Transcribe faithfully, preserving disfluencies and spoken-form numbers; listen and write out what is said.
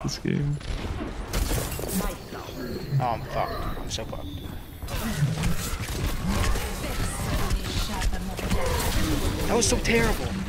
this game. Oh, I'm fucked. I'm so fucked. That was so terrible.